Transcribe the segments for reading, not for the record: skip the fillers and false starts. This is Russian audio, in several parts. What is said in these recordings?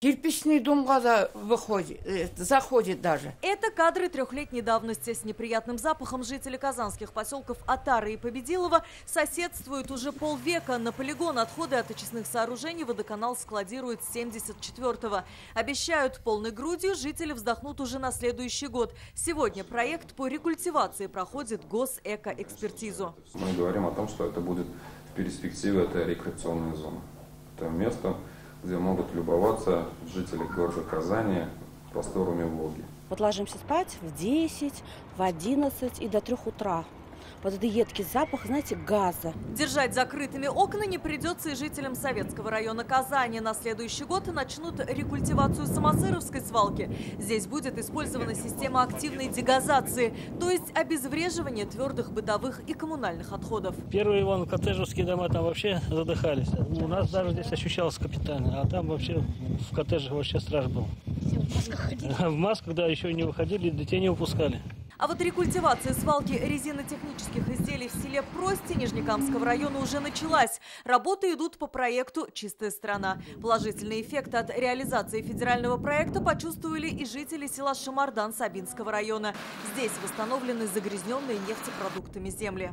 Кирпичный дом заходит даже. Это кадры трехлетней давности. С неприятным запахом жители казанских поселков Атары и Победилово соседствуют уже полвека. На полигон отходы от очистных сооружений водоканал складирует с 1974-го. Обещают, полной грудью жители вздохнут уже на следующий год. Сегодня проект по рекультивации проходит госэкоэкспертизу. Мы говорим о том, что это будет в перспективе, это рекреационная зона. Это место, где могут любоваться жители города Казани просторами Волги. Вот ложимся спать в 10, в 11 и до 3 утра. Вот это едкий запах, знаете, газа. Держать закрытыми окна не придется и жителям Советского района Казани. На следующий год начнут рекультивацию Самосыровской свалки. Здесь будет использована система активной дегазации, то есть обезвреживание твердых бытовых и коммунальных отходов. Первые коттеджерские дома там вообще задыхались. У нас даже здесь ощущалось капитально, а там вообще в коттеджах вообще страх был. Все в масках ходили. В масках, да, еще не выходили, детей не выпускали. А вот рекультивация свалки резинотехнических изделий в селе Прости Нижнекамского района уже началась. Работы идут по проекту «Чистая страна». Положительный эффект от реализации федерального проекта почувствовали и жители села Шамардан Сабинского района. Здесь восстановлены загрязненные нефтепродуктами земли.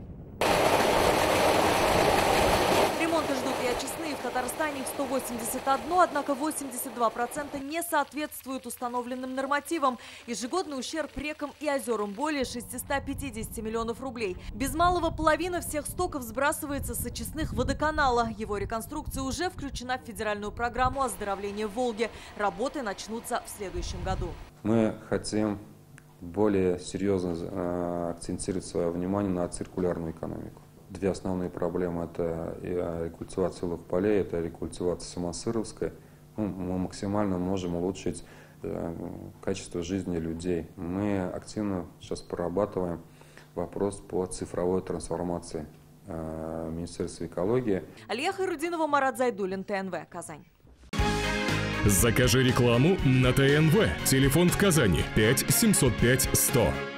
Ремонты ждут и очистные в Татарстане, их 181, однако 82% не соответствуют установленным нормативам. Ежегодный ущерб рекам и озерам более 650 миллионов рублей. Без малого половина всех стоков сбрасывается с очистных водоканала. Его реконструкция уже включена в федеральную программу оздоровления Волги. Работы начнутся в следующем году. Мы хотим более серьезно акцентировать свое внимание на циркулярную экономику. Две основные проблемы – это рекультивация ловых полей, это рекультивация Самосыровской. Мы максимально можем улучшить качество жизни людей. Мы активно сейчас прорабатываем вопрос по цифровой трансформации Министерства экологии. Алия Хайрудинова, Марат Зайдуллин, ТНВ, Казань. Закажи рекламу на ТНВ. Телефон в Казани 5 705 100.